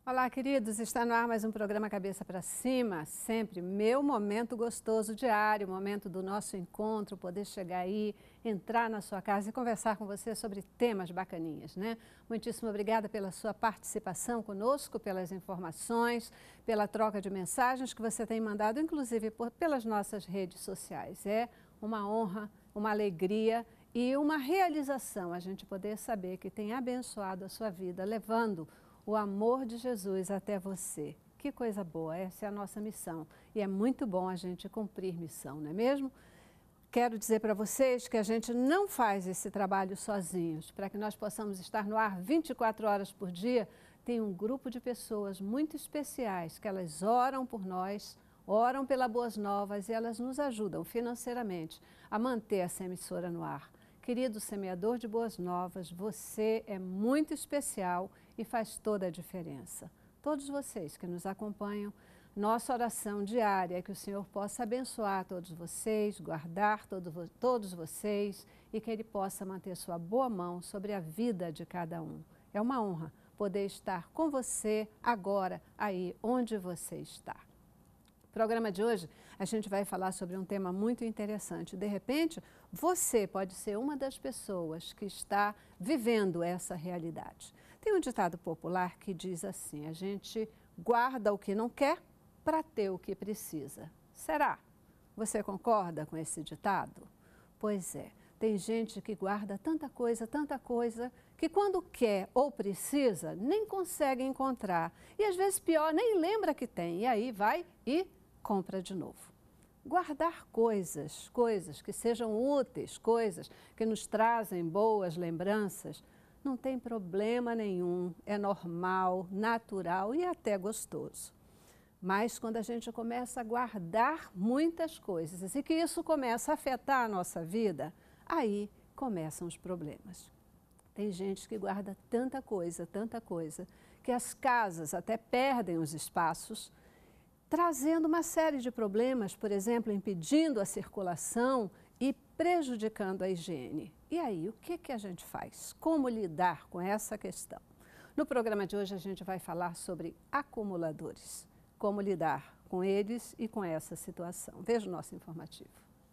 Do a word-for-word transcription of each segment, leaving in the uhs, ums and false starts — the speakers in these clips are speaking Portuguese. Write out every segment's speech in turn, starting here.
Olá, queridos. Está no ar mais um programa Cabeça para Cima, sempre meu momento gostoso diário, momento do nosso encontro, poder chegar aí, entrar na sua casa e conversar com você sobre temas bacaninhas, né? Muitíssimo obrigada pela sua participação conosco, pelas informações, pela troca de mensagens que você tem mandado, inclusive por, pelas nossas redes sociais. É uma honra, uma alegria e uma realização a gente poder saber que tem abençoado a sua vida, levando o amor de Jesus até você. Que coisa boa, essa é a nossa missão. E é muito bom a gente cumprir missão, não é mesmo? Quero dizer para vocês que a gente não faz esse trabalho sozinhos. Para que nós possamos estar no ar vinte e quatro horas por dia, tem um grupo de pessoas muito especiais que elas oram por nós, oram pela Boas Novas e elas nos ajudam financeiramente a manter essa emissora no ar. Querido semeador de Boas Novas, você é muito especial e faz toda a diferença. Todos vocês que nos acompanham, nossa oração diária é que o Senhor possa abençoar todos vocês, guardar todo, todos vocês e que Ele possa manter sua boa mão sobre a vida de cada um. É uma honra poder estar com você agora, aí onde você está. No programa de hoje, a gente vai falar sobre um tema muito interessante. De repente, você pode ser uma das pessoas que está vivendo essa realidade. Tem um ditado popular que diz assim: a gente guarda o que não quer para ter o que precisa. Será? Você concorda com esse ditado? Pois é, tem gente que guarda tanta coisa, tanta coisa, que quando quer ou precisa, nem consegue encontrar. E às vezes pior, nem lembra que tem. E aí vai e compra de novo. Guardar coisas, coisas que sejam úteis, coisas que nos trazem boas lembranças, não tem problema nenhum, é normal, natural e até gostoso. Mas quando a gente começa a guardar muitas coisas e que isso começa a afetar a nossa vida, aí começam os problemas. Tem gente que guarda tanta coisa, tanta coisa, que as casas até perdem os espaços, trazendo uma série de problemas, por exemplo, impedindo a circulação e prejudicando a higiene. E aí, o que, que a gente faz? Como lidar com essa questão? No programa de hoje, a gente vai falar sobre acumuladores. Como lidar com eles e com essa situação. Veja o nosso informativo.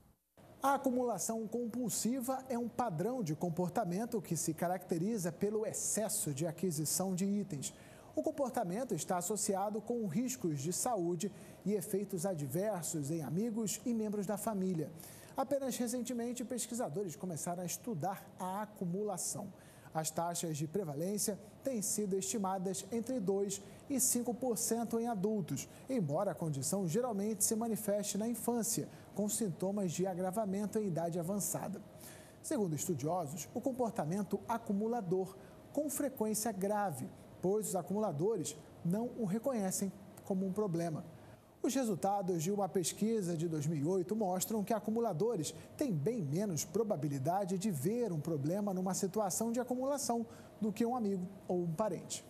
A acumulação compulsiva é um padrão de comportamento que se caracteriza pelo excesso de aquisição de itens. O comportamento está associado com riscos de saúde e efeitos adversos em amigos e membros da família. Apenas recentemente, pesquisadores começaram a estudar a acumulação. As taxas de prevalência têm sido estimadas entre dois e cinco por cento em adultos, embora a condição geralmente se manifeste na infância, com sintomas de agravamento em idade avançada. Segundo estudiosos, o comportamento acumulador com frequência grave, pois os acumuladores não o reconhecem como um problema. Os resultados de uma pesquisa de dois mil e oito mostram que acumuladores têm bem menos probabilidade de ver um problema numa situação de acumulação do que um amigo ou um parente.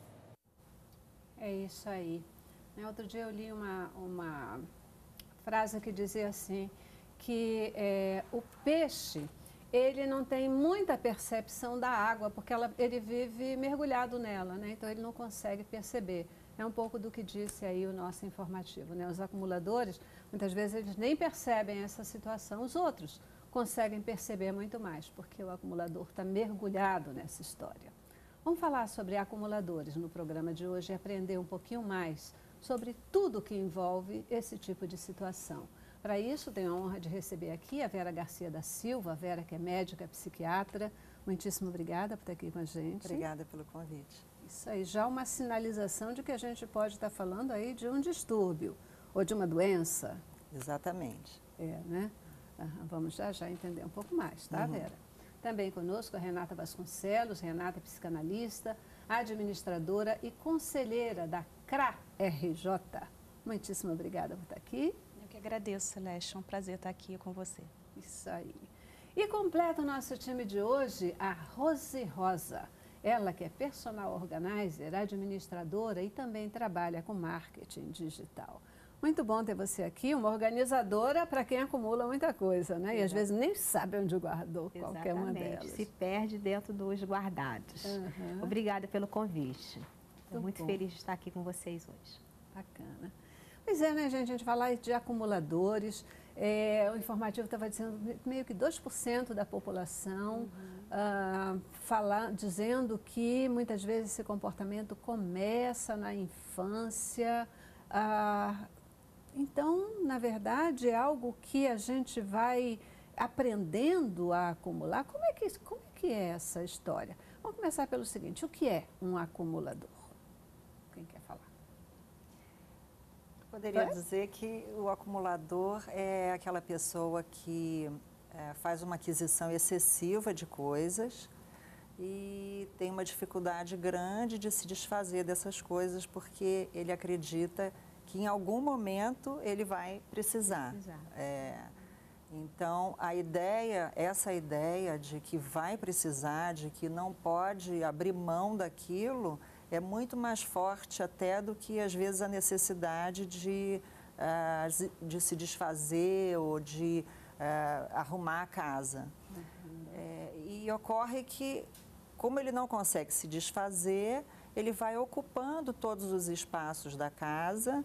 É isso aí. Outro dia eu li uma, uma frase que dizia assim, que é, o peixe, ele não tem muita percepção da água, porque ela, ele vive mergulhado nela, né? Então ele não consegue perceber. É um pouco do que disse aí o nosso informativo, né? Os acumuladores, muitas vezes eles nem percebem essa situação, os outros conseguem perceber muito mais, porque o acumulador está mergulhado nessa história. Vamos falar sobre acumuladores no programa de hoje e aprender um pouquinho mais sobre tudo que envolve esse tipo de situação. Para isso, tenho a honra de receber aqui a Vera Garcia da Silva, a Vera que é médica, psiquiatra. Muitíssimo obrigada por estar aqui com a gente. Obrigada pelo convite. Isso aí, já uma sinalização de que a gente pode estar falando aí de um distúrbio ou de uma doença. Exatamente. É, né? Uhum, vamos já já entender um pouco mais, tá, uhum. Vera? Também conosco a Renata Vasconcelos. Renata é psicanalista, administradora e conselheira da C R A R J. Muitíssimo obrigada por estar aqui. Eu que agradeço, Celeste. É um prazer estar aqui com você. Isso aí. E completa o nosso time de hoje a Rose Rosa. Ela que é personal organizer, administradora e também trabalha com marketing digital. Muito bom ter você aqui, uma organizadora para quem acumula muita coisa, né? E às vezes nem sabe onde guardou Exatamente. Qualquer uma delas. Se perde dentro dos guardados. Uhum. Obrigada pelo convite. Estou muito bom. feliz de estar aqui com vocês hoje. Bacana. Pois é, né, gente? A gente falar de acumuladores. É, o informativo estava dizendo meio que dois por cento da população, uhum. ah, fala, dizendo que muitas vezes esse comportamento começa na infância. Ah, então, na verdade, é algo que a gente vai aprendendo a acumular. Como é que, como é, que é essa história? Vamos começar pelo seguinte: o que é um acumulador? Quem quer falar? Poderia é? dizer que o acumulador é aquela pessoa que é, faz uma aquisição excessiva de coisas e tem uma dificuldade grande de se desfazer dessas coisas porque ele acredita que em algum momento ele vai precisar. precisar. É, então, a ideia, essa ideia de que vai precisar, de que não pode abrir mão daquilo, é muito mais forte até do que, às vezes, a necessidade de, uh, de se desfazer ou de uh, arrumar a casa. Uhum. É, e ocorre que, como ele não consegue se desfazer, ele vai ocupando todos os espaços da casa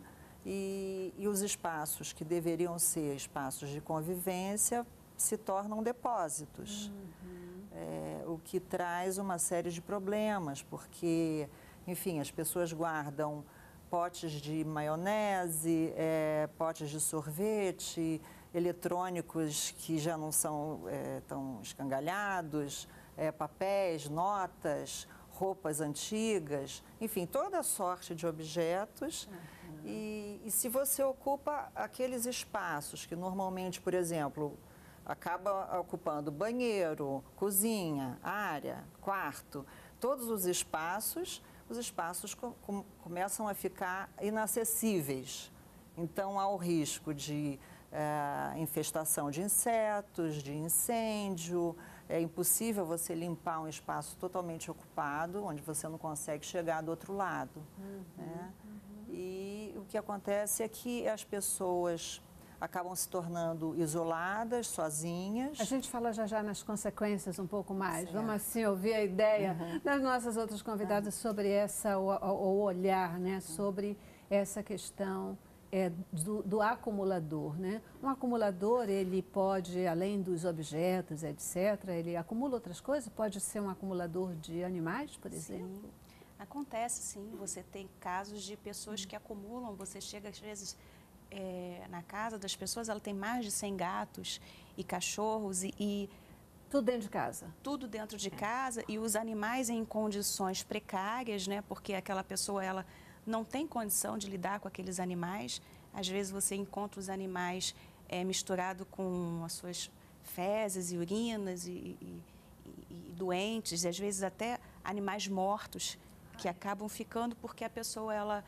e, e os espaços que deveriam ser espaços de convivência se tornam depósitos. Uhum. É, o que traz uma série de problemas, porque... Enfim, as pessoas guardam potes de maionese, é, potes de sorvete, eletrônicos que já não são é, tão escangalhados, é, papéis, notas, roupas antigas, enfim, toda sorte de objetos. Uhum. E, e se você ocupa aqueles espaços que normalmente, por exemplo, acaba ocupando banheiro, cozinha, área, quarto, todos os espaços... os espaços com, começam a ficar inacessíveis. Então, há o risco de é, infestação de insetos, de incêndio. É impossível você limpar um espaço totalmente ocupado, onde você não consegue chegar do outro lado. Uhum, né? Uhum. E o que acontece é que as pessoas acabam se tornando isoladas, sozinhas. A gente fala já já nas consequências um pouco mais. Certo. Vamos assim ouvir a ideia uhum. das nossas outras convidadas uhum. sobre essa, o, o olhar, né, uhum. sobre essa questão é, do, do acumulador, né? Um acumulador, ele pode, além dos objetos, etcétera, ele acumula outras coisas? Pode ser um acumulador de animais, por exemplo? Sim. Acontece, sim. Você tem casos de pessoas uhum. que acumulam, você chega às vezes... É, na casa das pessoas, ela tem mais de cem gatos e cachorros e, e... Tudo dentro de casa? Tudo dentro de é. casa e os animais em condições precárias, né? Porque aquela pessoa, ela não tem condição de lidar com aqueles animais. Às vezes você encontra os animais é, misturados com as suas fezes e urinas e, e, e, e doentes, e às vezes até animais mortos que acabam ficando porque a pessoa, ela...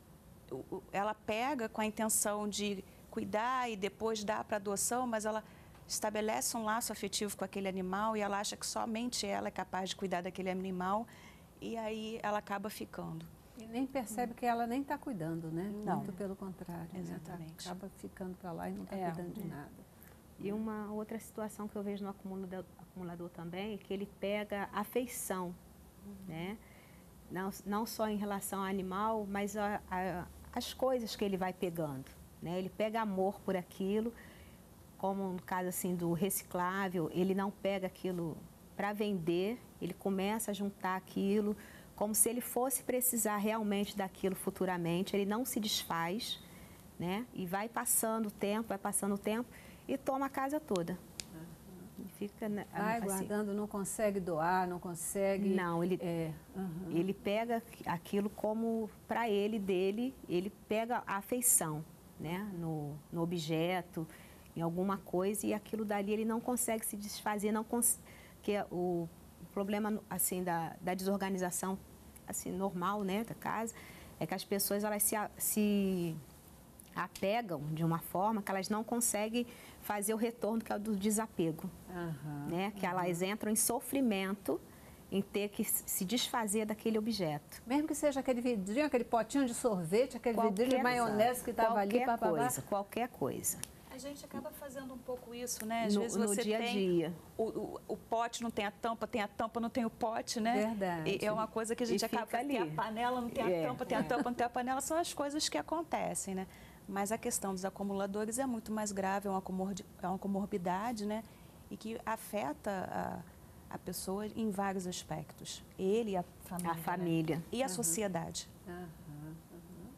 ela pega com a intenção de cuidar e depois dá para adoção, mas ela estabelece um laço afetivo com aquele animal e ela acha que somente ela é capaz de cuidar daquele animal e aí ela acaba ficando. E nem percebe hum. que ela nem está cuidando, né? Não. Muito pelo contrário. Exatamente. Né? Acaba ficando para lá e não está é. cuidando de é. nada. E uma outra situação que eu vejo no acumulador, acumulador também é que ele pega afeição, uhum. né? Não, não só em relação ao animal, mas a, a as coisas que ele vai pegando, né? Ele pega amor por aquilo, como no caso assim do reciclável, ele não pega aquilo para vender, ele começa a juntar aquilo como se ele fosse precisar realmente daquilo futuramente, ele não se desfaz, né? E vai passando o tempo, vai passando o tempo e toma a casa toda. Uhum. E fica, né, vai assim, guardando, não consegue doar, não consegue... Não, ele, é, uhum. ele pega aquilo como para ele, dele, ele pega a afeição, né? No, no objeto, em alguma coisa, e aquilo dali ele não consegue se desfazer, não cons... que o problema assim, da, da desorganização assim, normal, né, da casa, é que as pessoas elas se, se apegam de uma forma que elas não conseguem fazer o retorno, que é o do desapego, uhum, né? Que uhum. elas entram em sofrimento em ter que se desfazer daquele objeto. Mesmo que seja aquele vidrinho, aquele potinho de sorvete, aquele qualquer vidrinho de maionese que estava ali, qualquer papapá. coisa, qualquer coisa. gente acaba fazendo um pouco isso, né? Às no, vezes no você dia a tem dia. O, o, o pote não tem a tampa, tem a tampa, não tem o pote, né? Verdade. E é uma coisa que a gente E acaba... fica ali. Tem a panela, não tem É, a tampa, tem a tampa, não tem a panela. São as coisas que acontecem, né? Mas a questão dos acumuladores é muito mais grave, é uma, comor é uma comorbidade, né? E que afeta a, a pessoa em vários aspectos. Ele e a família. A família. Né? E a uhum. sociedade. Uhum, uhum.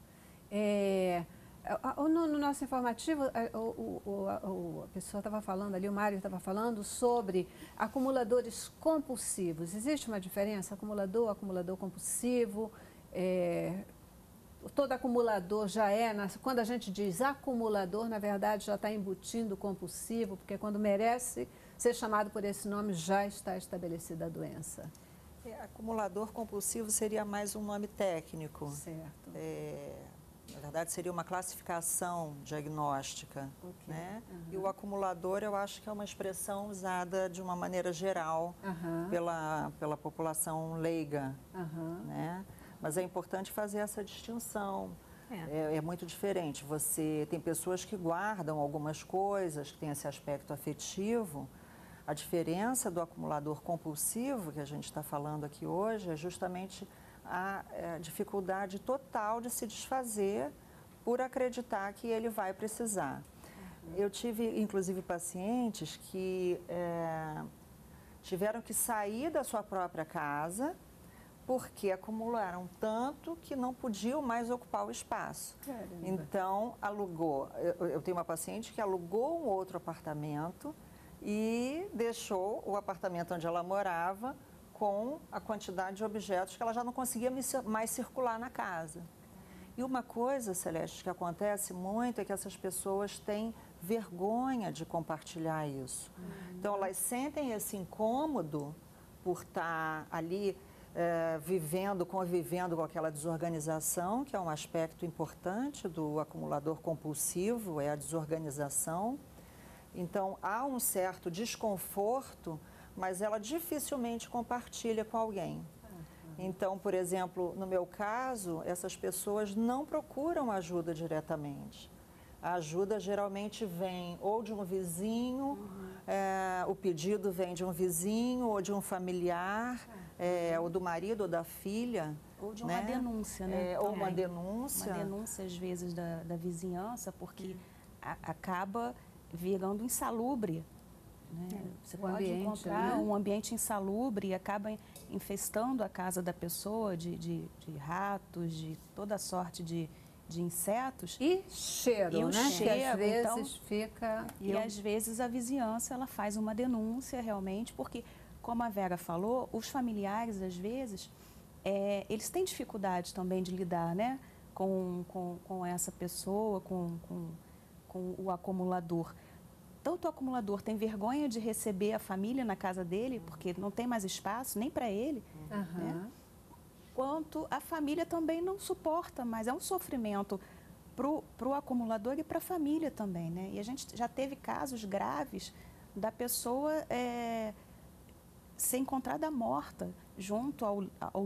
É, no, no nosso informativo, o, o, o, a pessoa estava falando ali, o Mário estava falando sobre acumuladores compulsivos. Existe uma diferença? Acumulador, acumulador compulsivo, é, todo acumulador já é, quando a gente diz acumulador, na verdade já está embutindo compulsivo, porque quando merece ser chamado por esse nome, já está estabelecida a doença. É, acumulador compulsivo seria mais um nome técnico. Certo. É, na verdade, seria uma classificação diagnóstica. Okay. Né? Uhum. E o acumulador, eu acho que é uma expressão usada de uma maneira geral uhum. pela, pela população leiga. Uhum. Né? Mas é importante fazer essa distinção. É. É, é muito diferente. Você tem pessoas que guardam algumas coisas, que têm esse aspecto afetivo. A diferença do acumulador compulsivo, que a gente está falando aqui hoje, é justamente a, a dificuldade total de se desfazer por acreditar que ele vai precisar. Uhum. Eu tive, inclusive, pacientes que é, tiveram que sair da sua própria casa porque acumularam tanto que não podiam mais ocupar o espaço. Caramba. Então, alugou. Eu, eu tenho uma paciente que alugou um outro apartamento e deixou o apartamento onde ela morava com a quantidade de objetos que ela já não conseguia mais circular na casa. E uma coisa, Celeste, que acontece muito é que essas pessoas têm vergonha de compartilhar isso. Uhum. Então, elas sentem esse incômodo por estar ali é, vivendo, convivendo com aquela desorganização, que é um aspecto importante do acumulador compulsivo, é a desorganização. Então, há um certo desconforto, mas ela dificilmente compartilha com alguém. Então, por exemplo, no meu caso, essas pessoas não procuram ajuda diretamente. A ajuda geralmente vem ou de um vizinho, uhum. é, o pedido vem de um vizinho ou de um familiar, é, ou do marido ou da filha. Ou de uma né? denúncia, né? É, ou uma denúncia. Uma denúncia, às vezes, da, da vizinhança, porque a, acaba virando insalubre. Né? É, Você pode ambiente, encontrar né? um ambiente insalubre e acaba infestando a casa da pessoa de, de, de ratos, de toda sorte de, de insetos. E cheiro, e o né? cheiro, que às vezes então, fica... E eu... às vezes a vizinhança ela faz uma denúncia realmente, porque, como a Vera falou, os familiares, às vezes, é, eles têm dificuldade também de lidar né? com, com, com essa pessoa, com, com, com o acumulador. Tanto o acumulador tem vergonha de receber a família na casa dele, porque não tem mais espaço, nem para ele, uhum. né? Quanto a família também não suporta, mas é um sofrimento para o acumulador e para a família também, né? E a gente já teve casos graves da pessoa é, ser encontrada morta junto ao, ao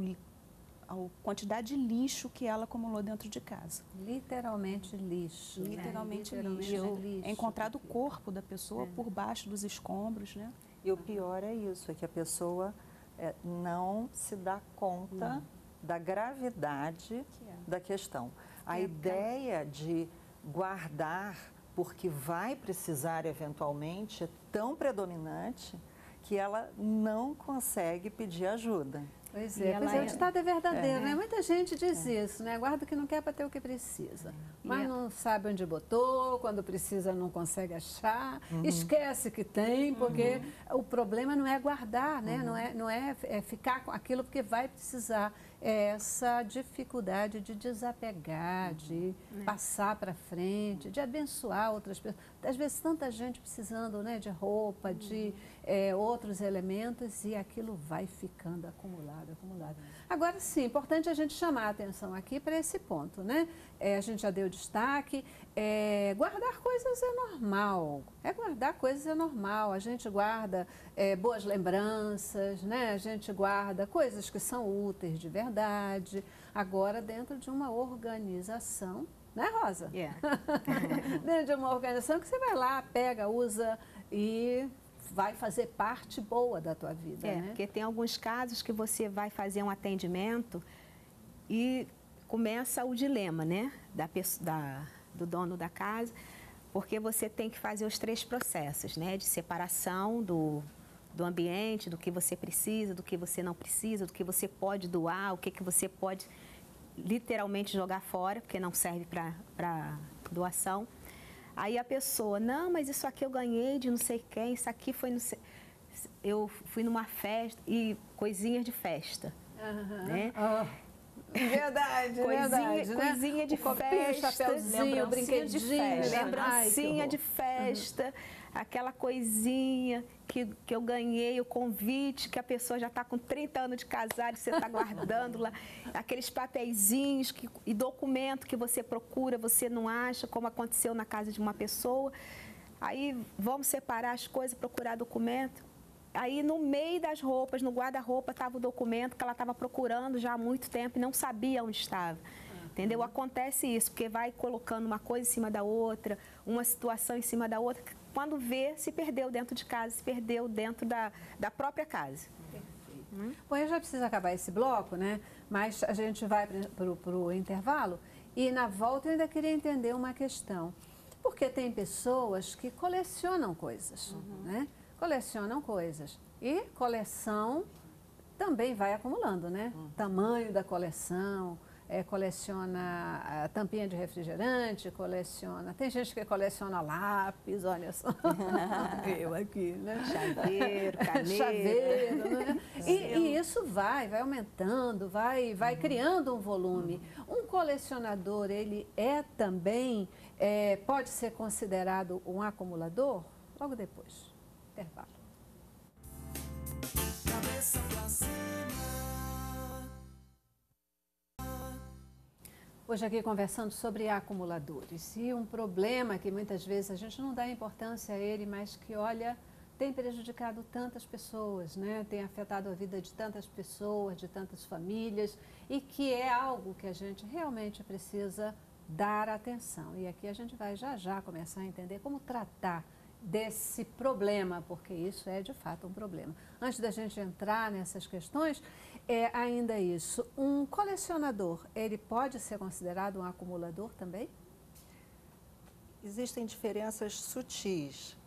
a quantidade de lixo que ela acumulou dentro de casa. Literalmente lixo. Literalmente, né? lixo. Literalmente lixo. É encontrado o corpo da pessoa é. por baixo dos escombros, né? E o pior é isso, é que a pessoa é, não se dá conta não. da gravidade que é. da questão. A é ideia porque... de guardar porque vai precisar eventualmente é tão predominante que ela não consegue pedir ajuda. Pois é, pois é, o ditado é verdadeiro, é. né? Muita gente diz é. isso, né? Guarda o que não quer para ter o que precisa. Mas é. não sabe onde botou, quando precisa não consegue achar, uhum. esquece que tem, porque uhum. o problema não é guardar, né? Uhum. Não, é, não é, é ficar com aquilo porque vai precisar. É essa dificuldade de desapegar, uhum. de é. passar para frente, de abençoar outras pessoas. Às vezes tanta gente precisando né, de roupa, uhum. de é, outros elementos e aquilo vai ficando acumulado, acumulado. Agora sim, importante a gente chamar a atenção aqui para esse ponto, né? É, a gente já deu destaque, é, guardar coisas é normal, é guardar coisas é normal, a gente guarda é, boas lembranças, né? A gente guarda coisas que são úteis de verdade, agora dentro de uma organização né, Rosa? É. Dentro de uma organização que você vai lá, pega, usa e vai fazer parte boa da tua vida, É, né? porque tem alguns casos que você vai fazer um atendimento e começa o dilema, né, da, da, do dono da casa, porque você tem que fazer os três processos, né, de separação do, do ambiente, do que você precisa, do que você não precisa, do que você pode doar, o que, que você pode literalmente jogar fora, porque não serve para doação. Aí a pessoa, não, mas isso aqui eu ganhei de não sei quem, isso aqui foi no... Eu fui numa festa, e coisinhas de festa, Uhum. né? Oh. Verdade, coisinha, verdade, né? coisinha de o copinho, festa, chapéuzinho, brinquedinho, de festa, lembrancinha Ai, de festa, uhum. aquela coisinha que, que eu ganhei, o convite, que a pessoa já está com trinta anos de casado e você está guardando lá, aqueles papeizinhos que, e documento que você procura, você não acha, como aconteceu na casa de uma pessoa. Aí vamos separar as coisas, procurar documento. Aí, no meio das roupas, no guarda-roupa, estava o documento que ela estava procurando já há muito tempo e não sabia onde estava. Uhum. Entendeu? Acontece isso, porque vai colocando uma coisa em cima da outra, uma situação em cima da outra. Quando vê, se perdeu dentro de casa, se perdeu dentro da, da própria casa. Perfeito. Hum? Bom, eu já preciso acabar esse bloco, né? Mas a gente vai para o intervalo e, na volta, eu ainda queria entender uma questão. Porque tem pessoas que colecionam coisas, uhum. né? Colecionam coisas. E coleção também vai acumulando, né? Hum. Tamanho da coleção, é, coleciona a tampinha de refrigerante, coleciona... Tem gente que coleciona lápis, olha só. Eu aqui, né? Chaveiro, caneta. Chaveiro, né? E, e isso vai, vai aumentando, vai, vai uhum. criando um volume. Uhum. Um colecionador, ele é também, é, pode ser considerado um acumulador? Logo depois. Intervalo. Cabeça pra cima. Hoje aqui conversando sobre acumuladores e um problema que muitas vezes a gente não dá importância a ele, mas que, olha, tem prejudicado tantas pessoas, né? Tem afetado a vida de tantas pessoas, de tantas famílias e que é algo que a gente realmente precisa dar atenção. E aqui a gente vai já já começar a entender como tratar desse problema, porque isso é de fato um problema. Antes da gente entrar nessas questões, é ainda isso. Um colecionador, ele pode ser considerado um acumulador também? Existem diferenças sutis.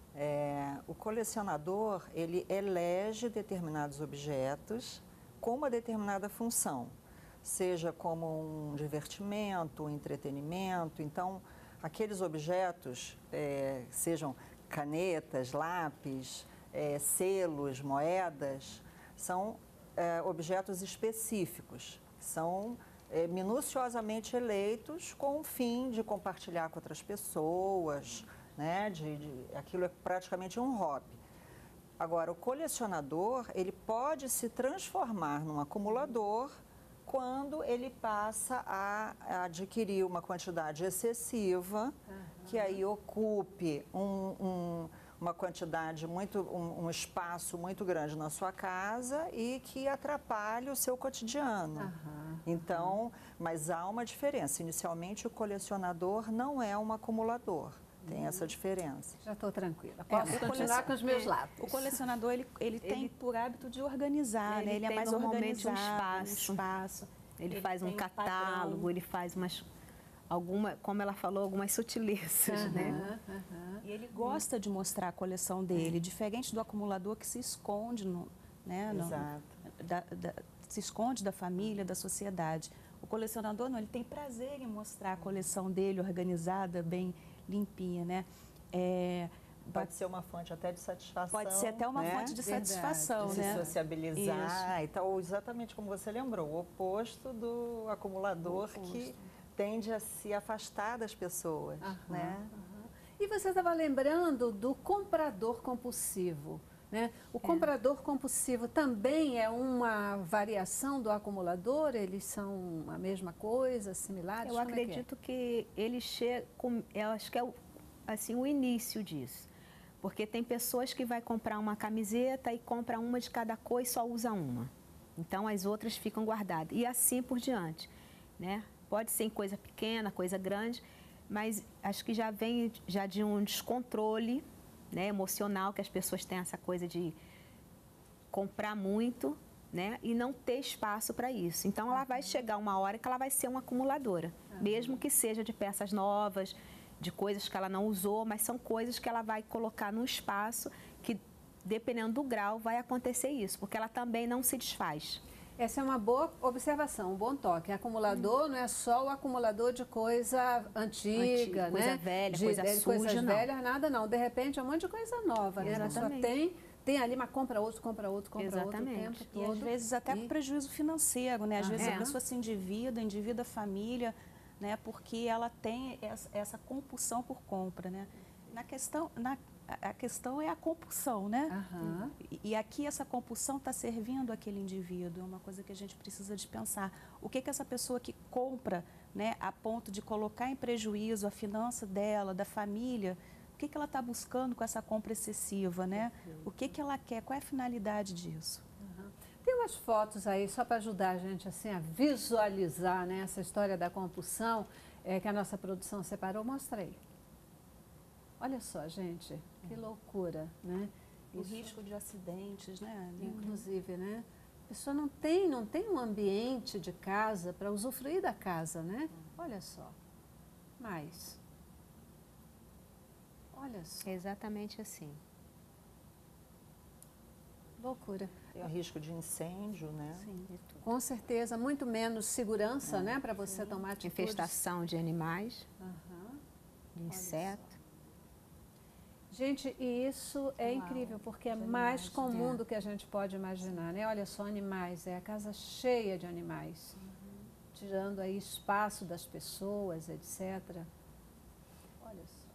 É, o colecionador, ele elege determinados objetos com uma determinada função, seja como um divertimento, um entretenimento. Então, aqueles objetos, é, sejam canetas, lápis, é, selos, moedas, são é, objetos específicos, são é, minuciosamente eleitos com o fim de compartilhar com outras pessoas, né? de, de, aquilo é praticamente um hobby. Agora, o colecionador, ele pode se transformar num acumulador quando ele passa a adquirir uma quantidade excessiva, uhum. que aí ocupe um, um, uma quantidade, muito, um, um espaço muito grande na sua casa e que atrapalhe o seu cotidiano. Uhum. Então, mas há uma diferença. Inicialmente, o colecionador não é um acumulador. Tem essa diferença. Já estou tranquila. Posso é, continuar com os meus lápis. O colecionador, ele, ele, ele tem por hábito de organizar, ele né? Ele é mais normalmente organizado, um espaço. Um espaço. Ele, ele faz um catálogo, um ele faz umas, alguma, como ela falou, algumas sutilezas, uhum, né? Uhum. E ele gosta de mostrar a coleção dele, diferente do acumulador que se esconde, no, né? Exato. No, da, da, se esconde da família, da sociedade. O colecionador não, ele tem prazer em mostrar a coleção dele organizada, bem limpinha, né? É, pode ser uma fonte até de satisfação. Pode ser até uma né? fonte de Verdade. satisfação, de né? Se sociabilizar. Isso. Então, exatamente como você lembrou, o oposto do acumulador oposto. que tende a se afastar das pessoas, aham, né? Aham. E você estava lembrando do comprador compulsivo, né? O é. comprador compulsivo também é uma variação do acumulador? Eles são a mesma coisa, similares? Eu Como acredito é que, é? que ele chega, eu acho que é o, assim, o início disso. Porque tem pessoas que vai comprar uma camiseta e compra uma de cada cor e só usa uma. Então, as outras ficam guardadas. E assim por diante, né? Pode ser em coisa pequena, coisa grande, mas acho que já vem já de um descontrole, né, emocional, que as pessoas têm essa coisa de comprar muito, né, e não ter espaço para isso. Então, ela vai chegar uma hora que ela vai ser uma acumuladora, uhum. mesmo que seja de peças novas, de coisas que ela não usou, mas são coisas que ela vai colocar no espaço que, dependendo do grau, vai acontecer isso, porque ela também não se desfaz. Essa é uma boa observação, um bom toque. Acumulador hum. não é só o acumulador de coisa antiga, Antiga, coisa né? velha, de, coisa de, suja, coisas não. velhas, nada não. De repente é um monte de coisa nova, né? A pessoa tem, tem ali, mas compra outro, compra outro, compra Exatamente. outro o tempo todo. E às vezes até e... com prejuízo financeiro, né? Às ah, vezes é. a pessoa se endivida, endivida a família, né? Porque ela tem essa, essa compulsão por compra, né? Na questão, na, a questão é a compulsão, né? Uhum. E, e aqui essa compulsão está servindo aquele indivíduo, é uma coisa que a gente precisa de pensar. O que que essa pessoa que compra, né, a ponto de colocar em prejuízo a finança dela, da família, o que que ela está buscando com essa compra excessiva, né? O que que ela quer, qual é a finalidade disso? Uhum. Tem umas fotos aí, só para ajudar a gente assim, a visualizar, né, essa história da compulsão, é, que a nossa produção separou, mostra aí. Olha só, gente, que loucura, né? O Isso, risco de acidentes, né? Inclusive, né? A pessoa não tem, não tem um ambiente de casa para usufruir da casa, né? Olha só. Mais. Olha só. É exatamente assim. Loucura. Tem o risco de incêndio, né? Sim, de tudo. Com certeza, muito menos segurança, é, né? Para você sim. tomar atitudes. Infestação de animais, uhum. de inseto. Gente, e isso é Uau, incrível, porque é mais animais, comum é. do que a gente pode imaginar, né? Olha só, animais, é a casa cheia de animais, uhum. tirando aí espaço das pessoas, etcétera. Olha só.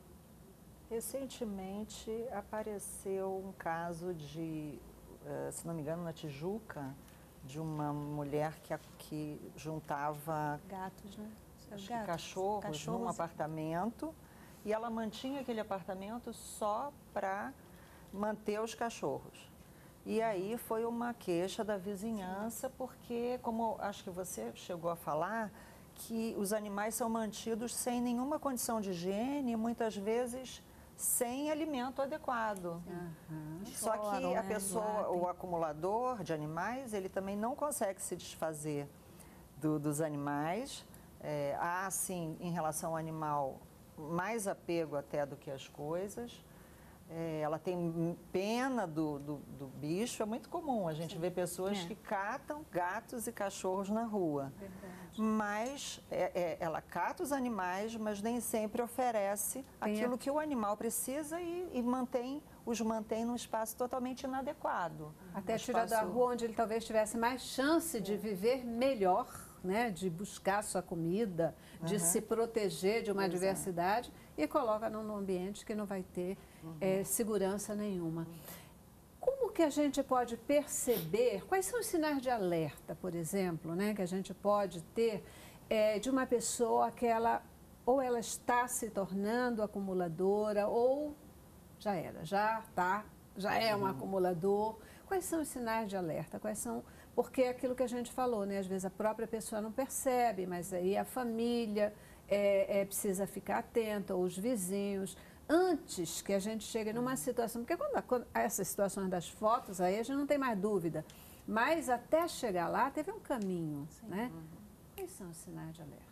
Recentemente apareceu um caso de, se não me engano, na Tijuca, de uma mulher que, que juntava gatos, né? Acho gatos, que cachorros, cachorros num apartamento. E ela mantinha aquele apartamento só para manter os cachorros. E aí foi uma queixa da vizinhança, porque, como acho que você chegou a falar, que os animais são mantidos sem nenhuma condição de higiene, muitas vezes sem alimento adequado. Uhum. Só que a pessoa, o acumulador de animais, ele também não consegue se desfazer do, dos animais. É, há, sim, em relação ao animal, mais apego até do que as coisas. É, ela tem pena do, do, do bicho, é muito comum. A gente Sim. vê pessoas é. que catam gatos e cachorros na rua. Verdade. Mas é, é, ela cata os animais, mas nem sempre oferece tem aquilo a... que o animal precisa e, e mantém, os mantém num espaço totalmente inadequado. Até um tirar espaço... da rua onde ele talvez tivesse mais chance de viver melhor, né, de buscar sua comida, de uhum. se proteger de uma Exato. adversidade e coloca num ambiente que não vai ter uhum. é, segurança nenhuma. Como que a gente pode perceber, quais são os sinais de alerta, por exemplo, né, que a gente pode ter é, de uma pessoa que ela, ou ela está se tornando acumuladora ou já era, já está, já é um uhum. acumulador. Quais são os sinais de alerta? Quais são... Porque é aquilo que a gente falou, né? Às vezes a própria pessoa não percebe, mas aí a família é, é, precisa ficar atenta, ou os vizinhos, antes que a gente chegue numa situação... Porque quando, quando essas situações das fotos, aí a gente não tem mais dúvida. Mas até chegar lá, teve um caminho, Sim. né? Uhum. Quais são os sinais de alerta?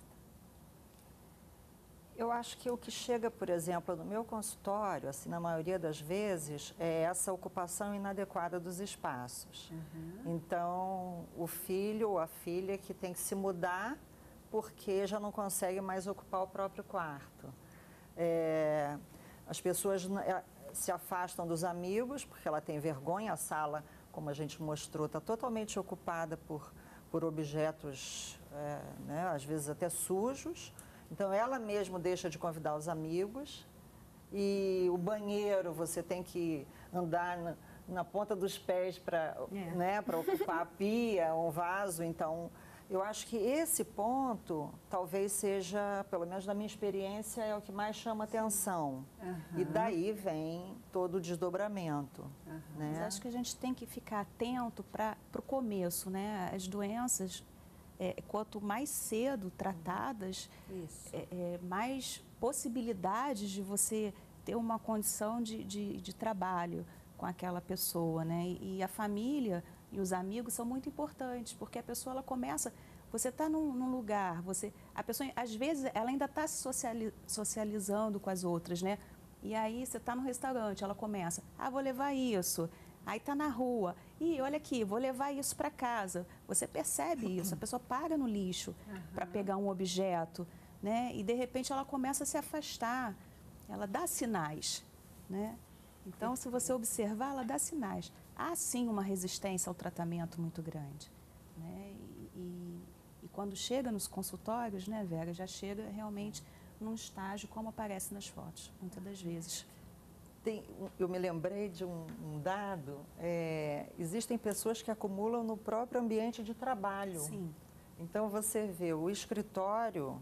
Eu acho que o que chega, por exemplo, no meu consultório, assim, na maioria das vezes, é essa ocupação inadequada dos espaços. Uhum. Então, o filho ou a filha que tem que se mudar porque já não consegue mais ocupar o próprio quarto. É, as pessoas se afastam dos amigos porque ela tem vergonha, a sala, como a gente mostrou, está totalmente ocupada por, por objetos, é, né, às vezes até sujos. Então, ela mesma deixa de convidar os amigos e o banheiro você tem que andar na, na ponta dos pés para é. né, para ocupar a pia, um vaso. Então, eu acho que esse ponto talvez seja, pelo menos na minha experiência, é o que mais chama atenção. Uhum. E daí vem todo o desdobramento. Uhum. Né? Mas acho que a gente tem que ficar atento para o começo, né? As doenças... é, quanto mais cedo tratadas, é, é, mais possibilidades de você ter uma condição de, de, de trabalho com aquela pessoa, né? E, e a família e os amigos são muito importantes, porque a pessoa ela começa, você está num, num lugar, você, a pessoa às vezes ela ainda está se sociali, socializando com as outras, né? E aí você está no restaurante, ela começa, ah, vou levar isso. Aí está na rua, e olha aqui, vou levar isso para casa. Você percebe isso, a pessoa para no lixo uhum. para pegar um objeto, né? E de repente ela começa a se afastar, ela dá sinais, né? Então, se você observar, ela dá sinais. Há sim uma resistência ao tratamento muito grande, né? E, e, e quando chega nos consultórios, né, Vera, já chega realmente num estágio como aparece nas fotos, muitas das vezes. Tem, eu me lembrei de um, um dado, é, existem pessoas que acumulam no próprio ambiente de trabalho. Sim. Então, você vê o escritório,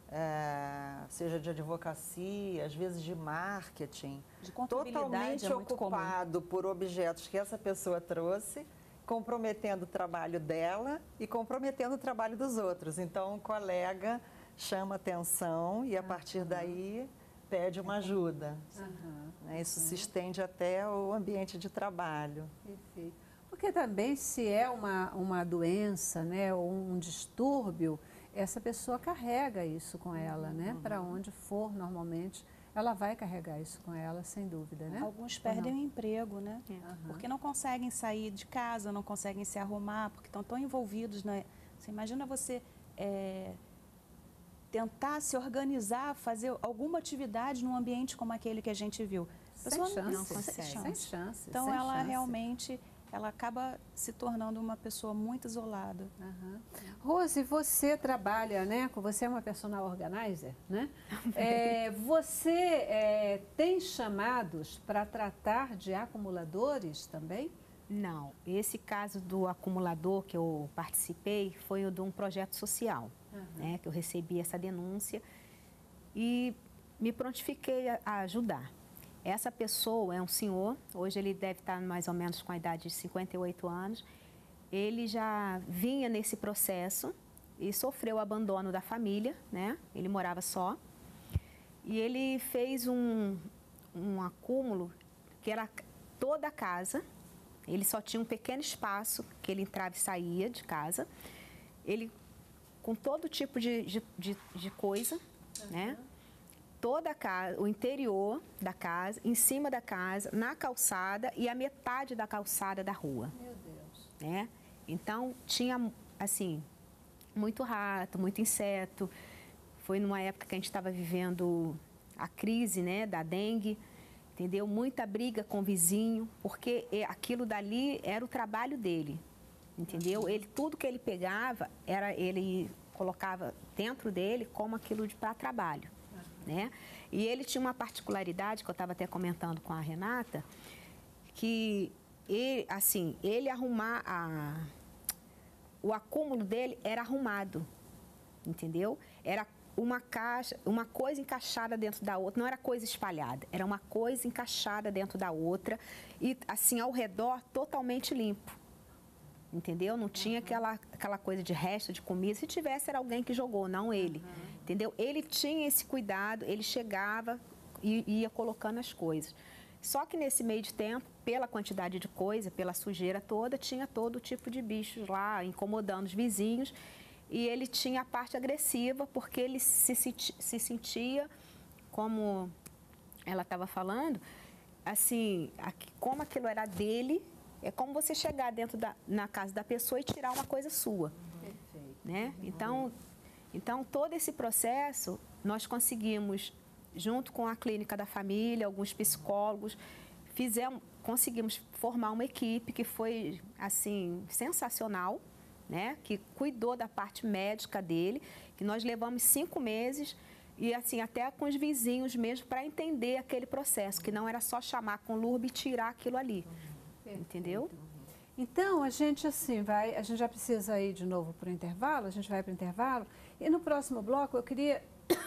é, seja de advocacia, às vezes de marketing, de totalmente é muito ocupado comum. por objetos que essa pessoa trouxe, comprometendo o trabalho dela e comprometendo o trabalho dos outros. Então, um colega chama atenção e, a partir daí, pede uma ajuda. Uhum. Isso uhum. se estende até o ambiente de trabalho. Perfeito. Porque também, se é uma, uma doença, né, ou um distúrbio, essa pessoa carrega isso com ela, né? Uhum. Para onde for, normalmente, ela vai carregar isso com ela, sem dúvida, né? Alguns perdem o emprego, né? Uhum. Porque não conseguem sair de casa, não conseguem se arrumar, porque estão tão envolvidos, né? Você imagina você... É... tentar se organizar, fazer alguma atividade num ambiente como aquele que a gente viu. A sem chance. Não consegue. Sem, sem chance. Então, sem ela chance. realmente, ela acaba se tornando uma pessoa muito isolada. Uhum. Rose, você trabalha, né? Você é uma personal organizer, né? é, você é, tem chamados para tratar de acumuladores também? Não. Esse caso do acumulador que eu participei foi o de um projeto social. Uhum. Né, que eu recebi essa denúncia e me prontifiquei a, a ajudar. Essa pessoa é um senhor, hoje ele deve estar mais ou menos com a idade de cinquenta e oito anos. Ele já vinha nesse processo e sofreu o abandono da família, né? Ele morava só. E ele fez um, um acúmulo que era toda a casa. Ele só tinha um pequeno espaço que ele entrava e saía de casa. Ele com todo tipo de, de, de, de coisa, uhum. né? Toda a casa, o interior da casa, em cima da casa, na calçada e a metade da calçada da rua. Meu Deus. Né? Então, tinha, assim, muito rato, muito inseto. Foi numa época que a gente estava vivendo a crise, né, da dengue, entendeu? Muita briga com o vizinho, porque aquilo dali era o trabalho dele. Entendeu? Ele, tudo que ele pegava, era, ele colocava dentro dele como aquilo de para trabalho. Uhum. Né? E ele tinha uma particularidade, que eu estava até comentando com a Renata, que ele, assim, ele arrumar, a, o acúmulo dele era arrumado, entendeu? Era uma caixa, uma coisa encaixada dentro da outra, não era coisa espalhada, era uma coisa encaixada dentro da outra e, assim, ao redor, totalmente limpo. Entendeu? Não tinha uhum. aquela, aquela coisa de resto de comida. Se tivesse, era alguém que jogou, não ele. Uhum. Entendeu? Ele tinha esse cuidado, ele chegava e ia colocando as coisas. Só que nesse meio de tempo, pela quantidade de coisa, pela sujeira toda, tinha todo tipo de bichos lá, incomodando os vizinhos. E ele tinha a parte agressiva, porque ele se, se sentia, como ela estava falando, assim, como aquilo era dele. É como você chegar dentro da na casa da pessoa e tirar uma coisa sua. Perfeito. Né? Então, então, todo esse processo, nós conseguimos, junto com a clínica da família, alguns psicólogos, fizemos, conseguimos formar uma equipe que foi, assim, sensacional, né? Que cuidou da parte médica dele, que nós levamos cinco meses e, assim, até com os vizinhos mesmo, para entender aquele processo, que não era só chamar com lurbe e tirar aquilo ali. Entendeu? Então, a gente assim vai, a gente já precisa ir de novo para o intervalo, a gente vai para o intervalo. E no próximo bloco eu queria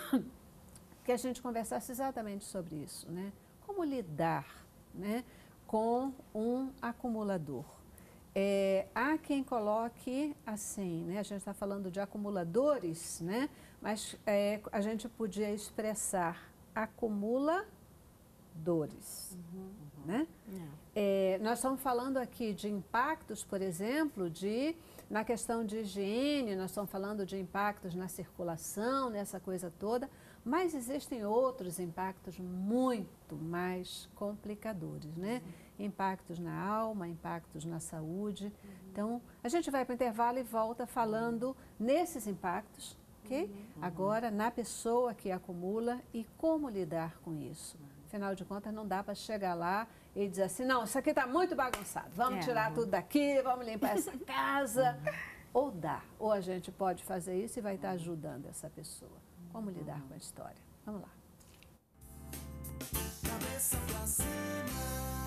que a gente conversasse exatamente sobre isso, né? Como lidar, né, com um acumulador. É, há quem coloque assim, né? A gente está falando de acumuladores, né? Mas é, a gente podia expressar acumula dores, uhum. né? É, nós estamos falando aqui de impactos, por exemplo, de, na questão de higiene, nós estamos falando de impactos na circulação, nessa coisa toda, mas existem outros impactos muito mais complicadores, né? Uhum. Impactos na alma, impactos na saúde. Uhum. Então, a gente vai para o intervalo e volta falando uhum. nesses impactos, ok? Uhum. Agora, na pessoa que acumula e como lidar com isso. Afinal de contas, não dá para chegar lá e dizer assim, não, isso aqui está muito bagunçado, vamos é, tirar uhum. tudo daqui, vamos limpar essa casa. Uhum. Ou dá, ou a gente pode fazer isso e vai estar ajudando essa pessoa. Como lidar com a história? Vamos lá. Cabeça pra cima.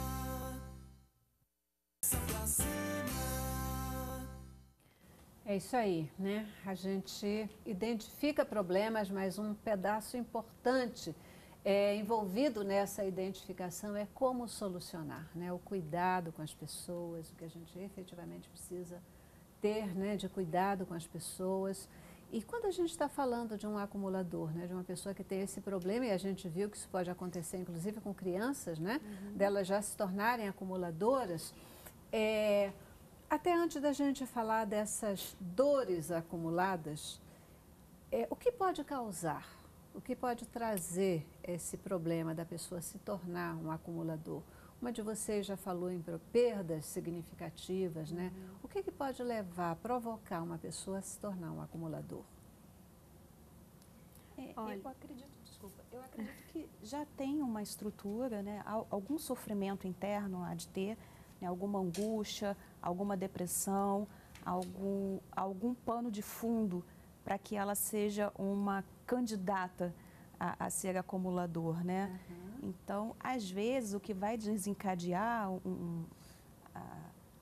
Cabeça pra cima. É isso aí, né? A gente identifica problemas, mas um pedaço importante é, envolvido nessa identificação é como solucionar, né? O cuidado com as pessoas, o que a gente efetivamente precisa ter, né? De cuidado com as pessoas. E quando a gente está falando de um acumulador, né, de uma pessoa que tem esse problema, e a gente viu que isso pode acontecer inclusive com crianças, né, uhum. delas já se tornarem acumuladoras, é, até antes da gente falar dessas dores acumuladas, é, o que pode causar, o que pode trazer esse problema da pessoa se tornar um acumulador? Uma de vocês já falou em perdas significativas, né? Uhum. O que, que pode levar, provocar uma pessoa a se tornar um acumulador? É, eu acredito, desculpa, eu acredito que já tem uma estrutura, né? Algum sofrimento interno há de ter, né? Alguma angústia, alguma depressão, algum, algum pano de fundo para que ela seja uma candidata a, a ser acumulador, né? Uhum. Então, às vezes, o que vai desencadear um, um, a,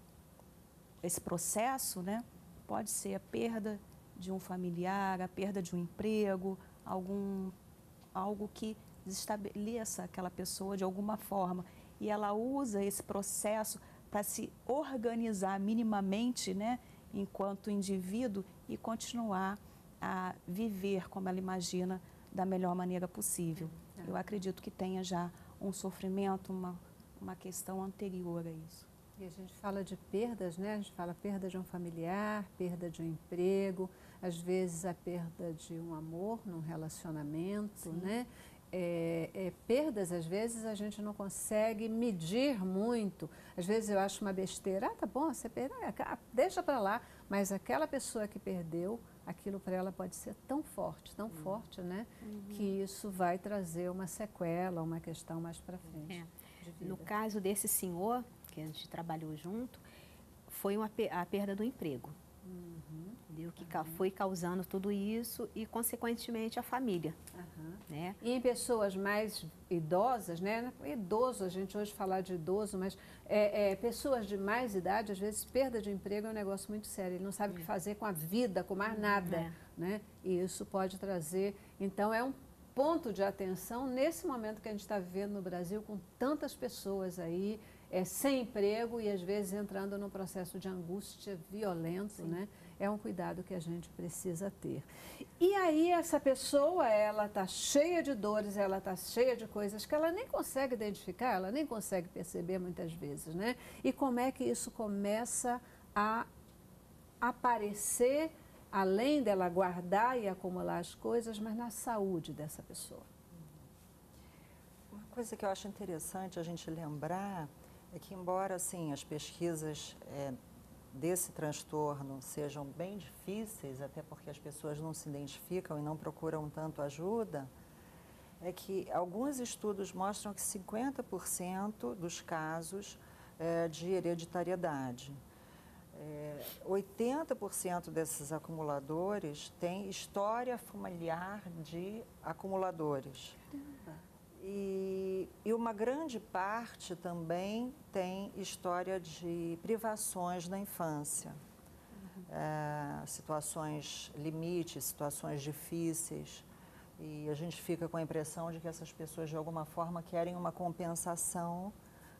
esse processo, né, pode ser a perda de um familiar, a perda de um emprego, algum, algo que desestabeleça aquela pessoa de alguma forma. E ela usa esse processo para se organizar minimamente, né, enquanto indivíduo e continuar a viver como ela imagina da melhor maneira possível. Eu acredito que tenha já um sofrimento, uma, uma questão anterior a isso. E a gente fala de perdas, né? A gente fala perda de um familiar, perda de um emprego, às vezes a perda de um amor num relacionamento, Sim. né? É, é, perdas, às vezes, a gente não consegue medir muito. Às vezes eu acho uma besteira, ah, tá bom, você perdeu, deixa para lá. Mas aquela pessoa que perdeu, aquilo para ela pode ser tão forte, tão uhum. forte, né? Uhum. Que isso vai trazer uma sequela, uma questão mais para frente. É. No caso desse senhor, que a gente trabalhou junto, foi uma, a perda do emprego. Uhum. Entendeu? Que uhum. foi causando tudo isso e, consequentemente, a família. Uhum. Né? E em pessoas mais idosas, né? Idoso, a gente hoje falar de idoso, mas é, é, pessoas de mais idade, às vezes, perda de emprego é um negócio muito sério. Ele não sabe é. o que fazer com a vida, com mais nada. É. Né? E isso pode trazer... Então, é um ponto de atenção nesse momento que a gente está vivendo no Brasil, com tantas pessoas aí, é, sem emprego e, às vezes, entrando num processo de angústia violento, Sim. né? É um cuidado que a gente precisa ter. E aí essa pessoa, ela está cheia de dores, ela está cheia de coisas que ela nem consegue identificar, ela nem consegue perceber muitas vezes, né? E como é que isso começa a aparecer, além dela guardar e acumular as coisas, mas na saúde dessa pessoa? Uma coisa que eu acho interessante a gente lembrar é que, embora assim, as pesquisas é, desse transtorno sejam bem difíceis, até porque as pessoas não se identificam e não procuram tanto ajuda, é que alguns estudos mostram que cinquenta por cento dos casos é, de hereditariedade. É, oitenta por cento desses acumuladores têm história familiar de acumuladores. E, e uma grande parte também tem história de privações na infância, uhum. é, situações limites, situações difíceis. E a gente fica com a impressão de que essas pessoas, de alguma forma, querem uma compensação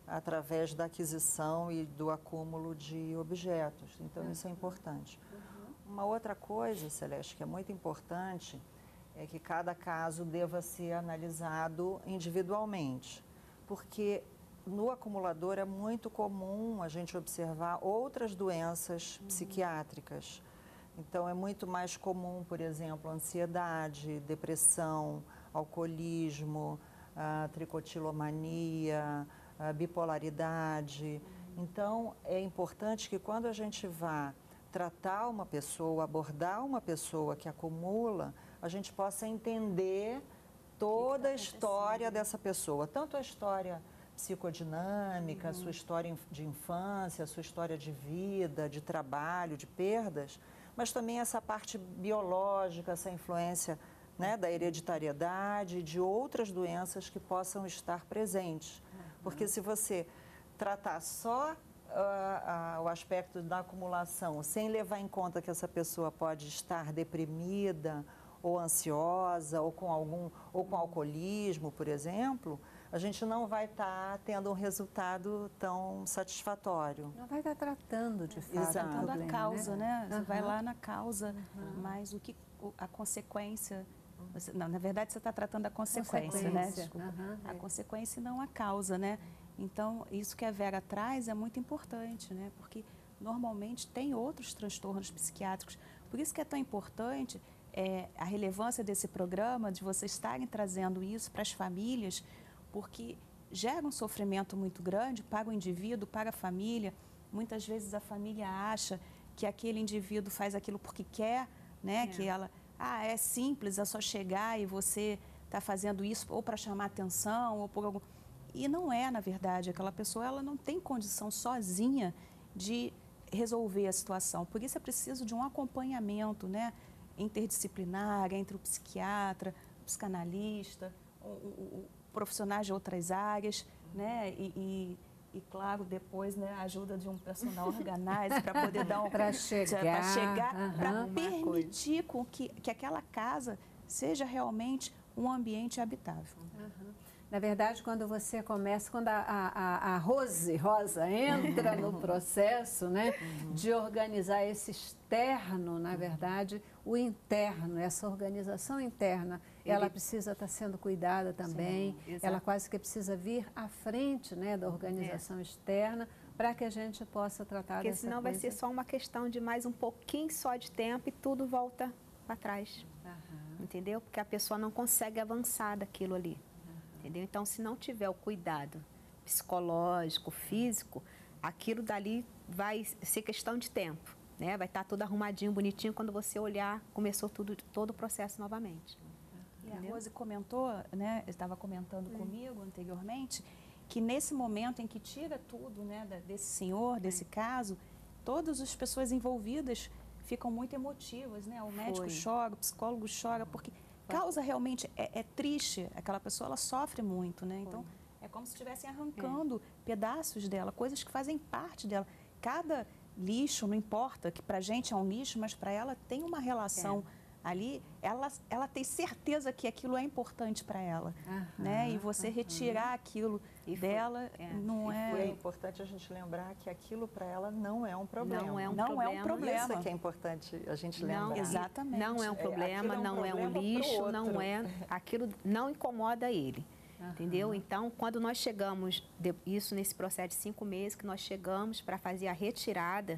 através da aquisição e do acúmulo de objetos. Então, isso é importante. Uma outra coisa, Celeste, que é muito importante, é que cada caso deva ser analisado individualmente, porque no acumulador é muito comum a gente observar outras doenças uhum. psiquiátricas. Então, é muito mais comum, por exemplo, ansiedade, depressão, alcoolismo, a tricotilomania, a bipolaridade. Uhum. Então, é importante que quando a gente vá tratar uma pessoa, abordar uma pessoa que acumula, a gente possa entender toda a história dessa pessoa, tanto a história psicodinâmica, uhum. sua história de infância, sua história de vida, de trabalho, de perdas, mas também essa parte biológica, essa influência, né, da hereditariedade e de outras doenças que possam estar presentes. Uhum. Porque se você tratar só uh, uh, o aspecto da acumulação, sem levar em conta que essa pessoa pode estar deprimida ou ansiosa, ou com algum, ou com alcoolismo, por exemplo, a gente não vai estar tendo um resultado tão satisfatório. Não vai estar tratando, de fato, Exato. o problema, a causa, né? né? Você uhum. vai lá na causa, uhum. mas o que, a consequência... Você, não, na verdade, você está tratando a consequência, consequência. né? Uhum. A consequência e não a causa, né? Então, isso que a Vera traz é muito importante, né? Porque, normalmente, tem outros transtornos psiquiátricos. Por isso que é tão importante é, a relevância desse programa, de vocês estarem trazendo isso para as famílias, porque gera um sofrimento muito grande para o indivíduo, para a família. Muitas vezes a família acha que aquele indivíduo faz aquilo porque quer, né? É. Que ela, ah, é simples, é só chegar e você está fazendo isso ou para chamar atenção ou por algum... E não é, na verdade, aquela pessoa ela não tem condição sozinha de resolver a situação. Por isso é preciso de um acompanhamento, né? Interdisciplinar entre o psiquiatra, o psicanalista, o, o, o profissionais de outras áreas, né? E, e, e claro, depois, né, a ajuda de um personal organizer para poder dar um... para chegar, para chegar, uhum. para permitir com que, que aquela casa seja realmente um ambiente habitável. Uhum. Na verdade, quando você começa, quando a, a, a Rose, Rosa entra no processo, né, uhum. de organizar esse externo, na verdade, o interno, essa organização interna, Ele... ela precisa estar sendo cuidada também, Sim, ela quase que precisa vir à frente, né, da organização é. externa, para que a gente possa tratar Porque dessa senão coisa. vai ser só uma questão de mais um pouquinho só de tempo e tudo volta para trás, uhum. entendeu? Porque a pessoa não consegue avançar daquilo ali. Entendeu? Então, se não tiver o cuidado psicológico, físico, aquilo dali vai ser questão de tempo, né? Vai estar tudo arrumadinho, bonitinho, quando você olhar, começou tudo, todo o processo novamente. E Entendeu? A Rose comentou, né, estava comentando Sim. comigo anteriormente, que nesse momento em que tira tudo, né, desse senhor, desse caso, todas as pessoas envolvidas ficam muito emotivas, né? O médico Foi. chora, o psicólogo chora, porque... causa realmente, é, é triste, aquela pessoa ela sofre muito, né? Então, é como se estivessem arrancando é. pedaços dela, coisas que fazem parte dela. Cada lixo, não importa, que pra gente é um lixo, mas para ela tem uma relação é. ali, ela, ela tem certeza que aquilo é importante para ela, aham, né? E você aham. retirar aquilo e dela foi, é. não e é... Foi, é importante a gente lembrar que aquilo para ela não é um problema. Não é um não problema. É um problema. Isso é que é importante a gente lembrar. Não, exatamente. Não é um problema, é, é um não problema é um lixo, não é... Aquilo não incomoda ele, aham. entendeu? Então, quando nós chegamos, de, isso nesse processo de cinco meses, que nós chegamos para fazer a retirada,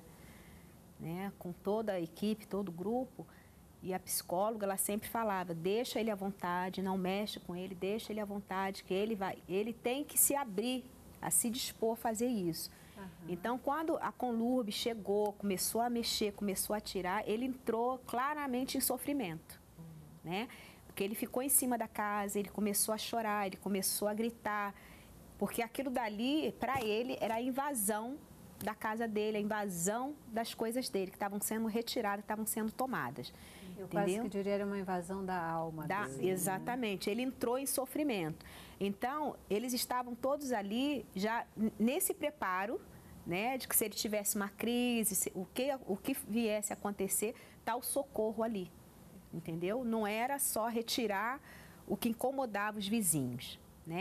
né, com toda a equipe, todo o grupo, e a psicóloga, ela sempre falava, deixa ele à vontade, não mexe com ele, deixa ele à vontade, que ele vai, ele tem que se abrir, a se dispor a fazer isso. Uhum. Então, quando a Conlurb chegou, começou a mexer, começou a tirar, ele entrou claramente em sofrimento, uhum. né? Porque ele ficou em cima da casa, ele começou a chorar, ele começou a gritar, porque aquilo dali, para ele, era a invasão da casa dele, a invasão das coisas dele, que estavam sendo retiradas, que estavam sendo tomadas. Eu entendeu? quase que diria era uma invasão da alma da, dele. Exatamente, né? Ele entrou em sofrimento. Então, eles estavam todos ali já nesse preparo, né, de que se ele tivesse uma crise, se, o, que, o que viesse a acontecer, tá o socorro ali, entendeu? Não era só retirar o que incomodava os vizinhos, né?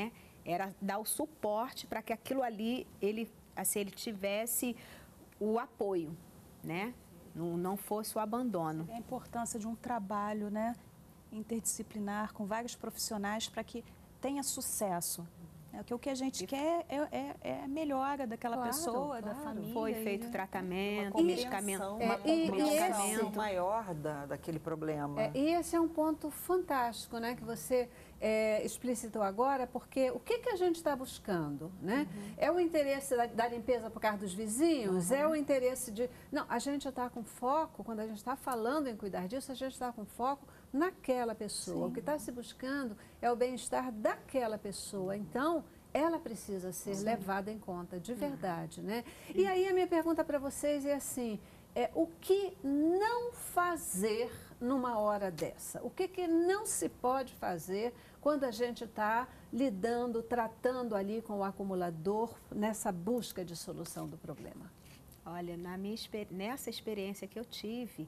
Era dar o suporte para que aquilo ali, ele, assim, ele tivesse o apoio, né? Não, não fosse o abandono. A importância de um trabalho, né, interdisciplinar com vários profissionais para que tenha sucesso. É, que o que a gente quer é, é, é a melhora daquela Claro, pessoa, claro. da família. Foi feito e, tratamento, Uma medicamento. compreensão, uma É, e- e compreensão esse- maior da, daquele problema. É, e esse é um ponto fantástico, né, que você é, explicitou agora, porque o que, que a gente está buscando, né? Uhum. É o interesse da, da limpeza por causa dos vizinhos? Uhum. É o interesse de... Não, a gente está com foco, quando a gente está falando em cuidar disso, a gente está com foco naquela pessoa. Sim. O que está se buscando é o bem-estar daquela pessoa. Então, ela precisa ser Sim. levada em conta, de verdade, uhum. né? Sim. E aí a minha pergunta para vocês é assim, é, o que não fazer numa hora dessa? O que, que não se pode fazer quando a gente está lidando, tratando ali com o acumulador nessa busca de solução do problema? Olha, na minha, nessa experiência que eu tive,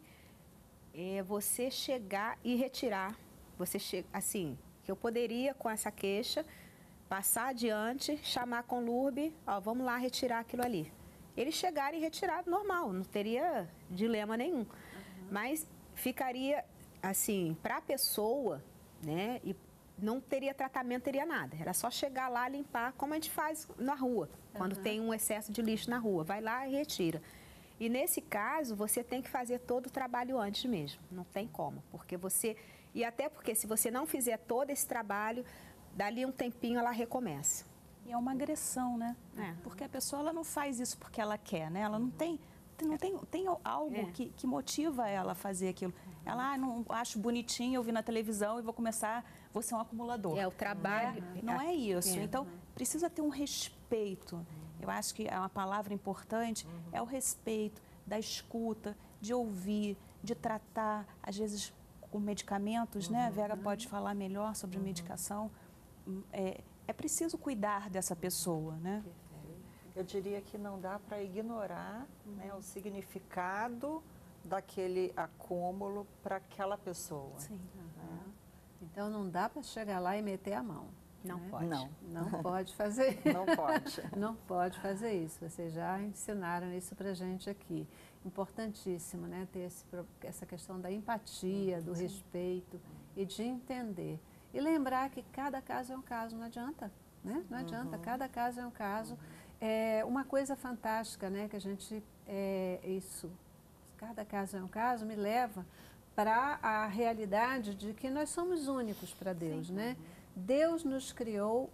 é você chegar e retirar. Você che, assim, que eu poderia com essa queixa passar adiante, chamar com L U R B, ó, vamos lá retirar aquilo ali. Eles chegarem e retirar normal, não teria dilema nenhum. Uhum. Mas ficaria, assim, para a pessoa, né, e não teria tratamento, teria nada. Era só chegar lá, limpar, como a gente faz na rua, uhum. quando tem um excesso de lixo na rua. Vai lá e retira. E nesse caso, você tem que fazer todo o trabalho antes mesmo. Não tem como, porque você... E até porque se você não fizer todo esse trabalho, dali um tempinho ela recomeça. E é uma agressão, né? É. Porque a pessoa ela não faz isso porque ela quer, né? Ela não tem, não tem, tem algo é. que, que motiva ela a fazer aquilo. Ela, ah, não acho bonitinho, eu vi na televisão e vou começar, vou ser um acumulador. É o trabalho. É, não é isso. É. Então, precisa ter um respeito. Eu acho que é uma palavra importante, é o respeito da escuta, de ouvir, de tratar, às vezes com medicamentos, né? A Vera pode falar melhor sobre medicação. É, é preciso cuidar dessa pessoa, né? Eu diria que não dá para ignorar uhum. né, o significado daquele acúmulo para aquela pessoa. Sim. Uhum. Então não dá para chegar lá e meter a mão. Não né? pode. Não. Não pode fazer. Não pode. Não pode fazer isso. Vocês já ensinaram isso para a gente aqui. Importantíssimo, né? Ter esse, essa questão da empatia, do Sim. respeito e de entender. E lembrar que cada caso é um caso, não adianta, né? Não adianta, uhum. cada caso é um caso. É uma coisa fantástica, né? Que a gente, é, isso, cada caso é um caso, me leva para a realidade de que nós somos únicos para Deus, Sim. né? Deus nos criou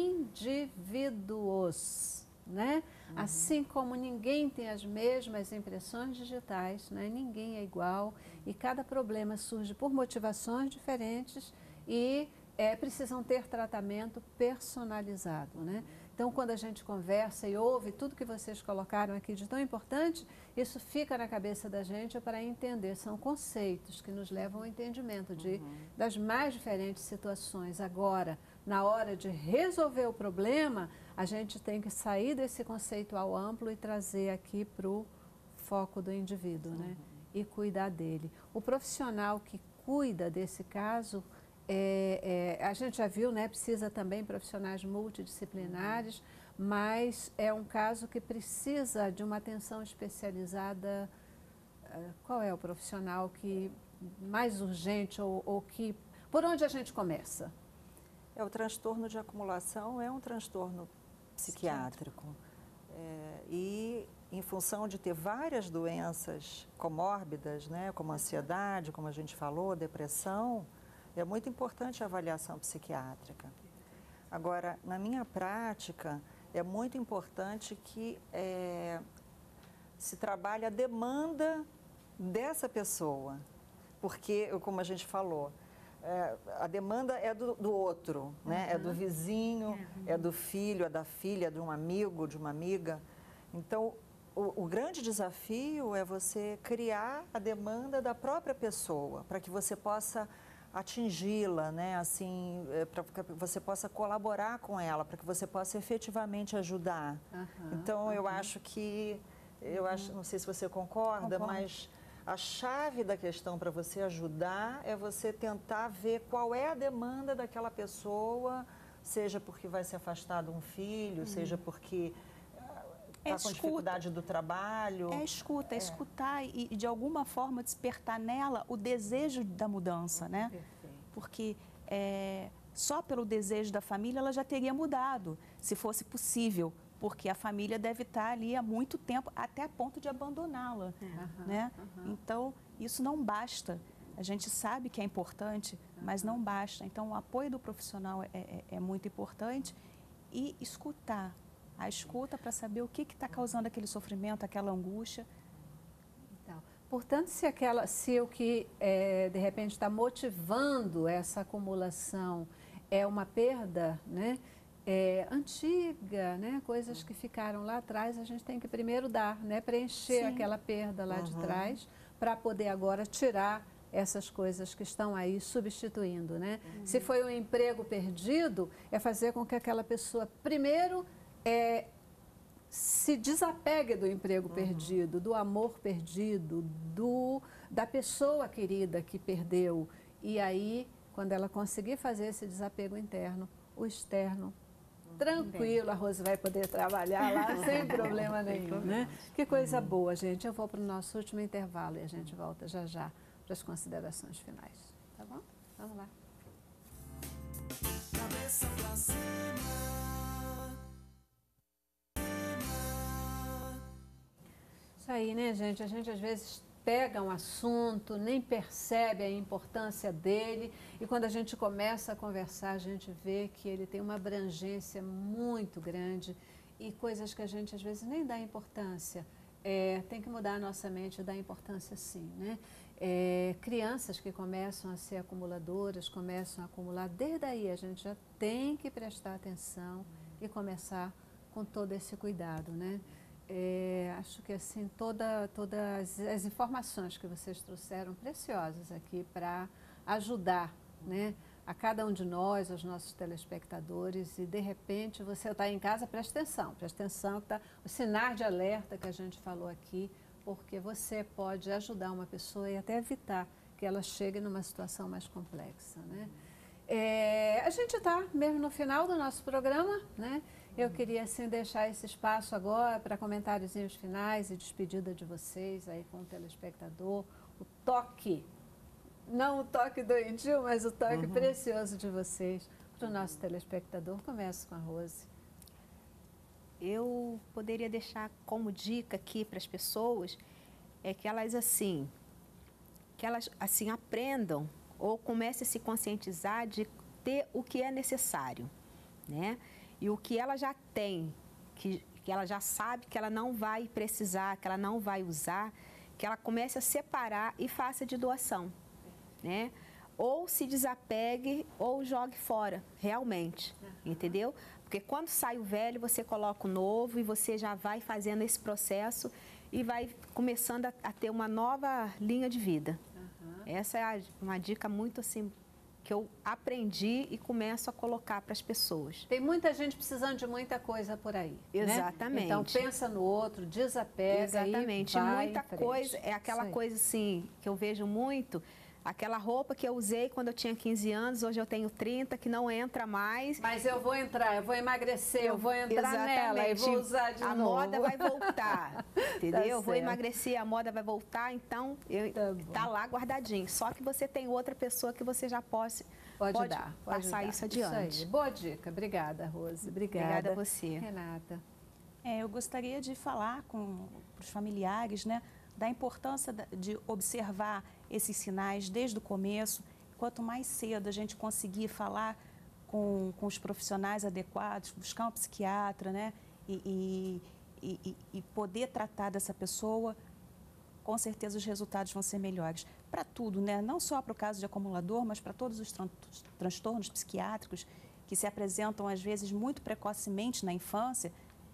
indivíduos, né? Uhum. Assim como ninguém tem as mesmas impressões digitais, né? Ninguém é igual e cada problema surge por motivações diferentes e é, precisam ter tratamento personalizado, né? Então, quando a gente conversa e ouve tudo que vocês colocaram aqui de tão importante, isso fica na cabeça da gente para entender. São conceitos que nos levam ao entendimento de, uhum. das mais diferentes situações. Agora, na hora de resolver o problema, a gente tem que sair desse conceitual amplo e trazer aqui para o foco do indivíduo, uhum. né? E cuidar dele. O profissional que cuida desse caso... É, é, a gente já viu, né, precisa também profissionais multidisciplinares, uhum. mas é um caso que precisa de uma atenção especializada. Uh, qual é o profissional que mais urgente ou, ou que... Por onde a gente começa? É, o transtorno de acumulação é um transtorno psiquiátrico. É, e em função de ter várias doenças comórbidas, né, como ansiedade, como a gente falou, depressão... É muito importante a avaliação psiquiátrica. Agora, na minha prática, é muito importante que é, se trabalhe a demanda dessa pessoa. Porque, como a gente falou, é, a demanda é do, do outro, né? Uhum. É do vizinho, uhum. é do filho, é da filha, é de um amigo, de uma amiga. Então, o, o grande desafio é você criar a demanda da própria pessoa, para que você possa... atingi-la, né, assim, para que você possa colaborar com ela, para que você possa efetivamente ajudar. Uhum, então, uhum. eu acho que, eu uhum. acho, não sei se você concorda, Concordo. mas a chave da questão para você ajudar é você tentar ver qual é a demanda daquela pessoa, seja porque vai se afastar de um filho, hum. seja porque está é com dificuldade do trabalho. É escuta, é, é escutar e, de alguma forma, despertar nela o desejo da mudança, né? Perfeito. Porque é, só pelo desejo da família ela já teria mudado, se fosse possível, porque a família deve estar ali há muito tempo, até a ponto de abandoná-la, uhum, né? Uhum. Então, isso não basta. A gente sabe que é importante, uhum. mas não basta. Então, o apoio do profissional é, é, é muito importante e escutar. A escuta para saber o que está causando aquele sofrimento, aquela angústia. Então, portanto, se, aquela, se o que é, de repente está motivando essa acumulação é uma perda, né, é, antiga, né, coisas que ficaram lá atrás, a gente tem que primeiro dar, né, preencher Sim. aquela perda lá uhum. de trás para poder agora tirar essas coisas que estão aí substituindo, né? Uhum. Se foi um emprego perdido, é fazer com que aquela pessoa primeiro É, se desapegue do emprego uhum. perdido, do amor perdido, do, da pessoa querida que perdeu. E aí, quando ela conseguir fazer esse desapego interno, o externo, uhum. tranquilo, a Rose vai poder trabalhar lá sem problema nenhum, né? Que coisa uhum. boa, gente. Eu vou para o nosso último intervalo e a gente volta já já para as considerações finais. Tá bom? Vamos lá. Cabeça pra cima. Isso aí, né, gente? A gente às vezes pega um assunto, nem percebe a importância dele e quando a gente começa a conversar, a gente vê que ele tem uma abrangência muito grande e coisas que a gente às vezes nem dá importância. É, tem que mudar a nossa mente e dar importância sim, né? É, crianças que começam a ser acumuladoras, começam a acumular, desde aí a gente já tem que prestar atenção e começar com todo esse cuidado, né? É, acho que assim, toda, todas as informações que vocês trouxeram preciosas aqui para ajudar, né, a cada um de nós, aos nossos telespectadores e de repente você está em casa, preste atenção, preste atenção que tá os sinais de alerta que a gente falou aqui, porque você pode ajudar uma pessoa e até evitar que ela chegue numa situação mais complexa, né? É, a gente está mesmo no final do nosso programa, né? Eu queria, assim, deixar esse espaço agora para comentários finais e despedida de vocês aí com o telespectador. O toque, não o toque doentio, mas o toque uhum. precioso de vocês para o nosso telespectador. Começo com a Rose. Eu poderia deixar como dica aqui para as pessoas é que elas, assim, que elas, assim, aprendam ou comecem a se conscientizar de ter o que é necessário, né? E o que ela já tem, que, que ela já sabe que ela não vai precisar, que ela não vai usar, que ela comece a separar e faça de doação, né? Ou se desapegue ou jogue fora, realmente, uhum. entendeu? Porque quando sai o velho, você coloca o novo e você já vai fazendo esse processo e vai começando a, a ter uma nova linha de vida. Uhum. Essa é uma dica muito assim... que eu aprendi e começo a colocar para as pessoas. Tem muita gente precisando de muita coisa por aí. Exatamente. Né? Então pensa no outro, desapega. Exatamente. E vai muita coisa, é aquela coisa assim que eu vejo muito. Aquela roupa que eu usei quando eu tinha quinze anos, hoje eu tenho trinta, que não entra mais. Mas eu vou entrar, eu vou emagrecer, eu vou entrar Exatamente. nela e vou usar de a novo. A moda vai voltar, entendeu? Tá eu vou emagrecer, a moda vai voltar, então eu, tá, tá lá guardadinho. Só que você tem outra pessoa que você já pode, pode, pode dar, pode passar dar. isso adiante. Isso aí. Boa dica. Obrigada, Rose. Obrigada. Obrigada a você. Renata. É, eu gostaria de falar com os familiares, né, da importância de observar esses sinais desde o começo. Quanto mais cedo a gente conseguir falar com, com os profissionais adequados, buscar um psiquiatra, né, e, e, e, e poder tratar dessa pessoa, com certeza os resultados vão ser melhores. Para tudo, né, não só para o caso de acumulador, mas para todos os tran transtornos psiquiátricos que se apresentam, às vezes, muito precocemente na infância,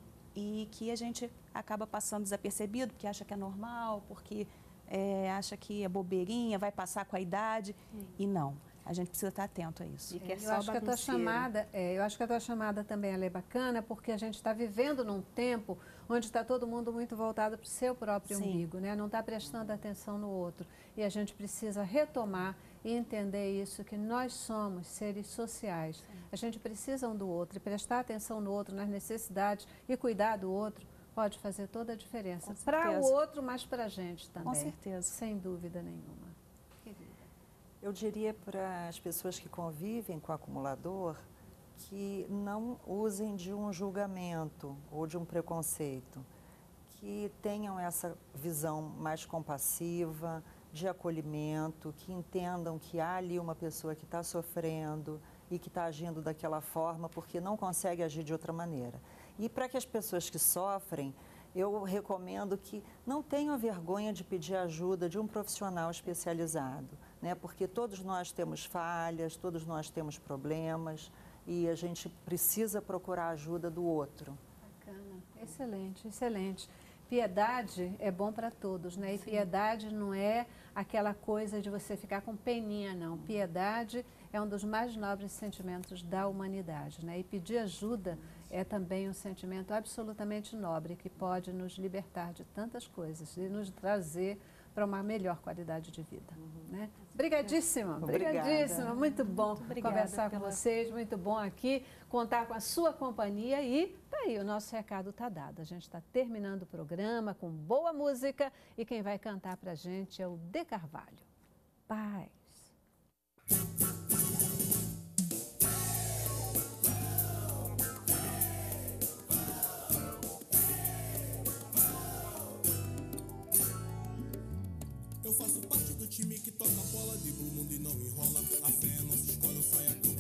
e que a gente acaba passando desapercebido, porque acha que é normal, porque é, acha que é bobeirinha, vai passar com a idade, hum. e não. A gente precisa estar atento a isso. E que é eu, acho que a tua chamada, é, eu acho que a tua chamada também ela é bacana, porque a gente está vivendo num tempo onde está todo mundo muito voltado para o seu próprio Sim. umbigo, né? Não está prestando atenção no outro. E a gente precisa retomar e entender isso, que nós somos seres sociais. Sim. A gente precisa um do outro e prestar atenção no outro, nas necessidades e cuidar do outro pode fazer toda a diferença. Para o outro, mas para a gente também. Com certeza. Sem dúvida nenhuma. Eu diria para as pessoas que convivem com o acumulador que não usem de um julgamento ou de um preconceito, que tenham essa visão mais compassiva, de acolhimento, que entendam que há ali uma pessoa que está sofrendo e que está agindo daquela forma porque não consegue agir de outra maneira. E para que as pessoas que sofrem, eu recomendo que não tenham vergonha de pedir ajuda de um profissional especializado, né? Porque todos nós temos falhas, todos nós temos problemas e a gente precisa procurar a ajuda do outro. Bacana, excelente, excelente. Piedade é bom para todos, né? E Sim. piedade não é aquela coisa de você ficar com peninha, não. Piedade é um dos mais nobres sentimentos da humanidade, né? E pedir ajuda é também um sentimento absolutamente nobre, que pode nos libertar de tantas coisas e nos trazer para uma melhor qualidade de vida. Uhum. Né? Obrigadíssima, obrigadíssima, muito bom muito conversar pela... com vocês, muito bom aqui, contar com a sua companhia e tá aí, o nosso recado está dado. A gente está terminando o programa com boa música e quem vai cantar para a gente é o De Carvalho. Paz. Eu faço parte do time que toca a bola, dribla o mundo e não enrola. A fé é nossa escola, eu saio a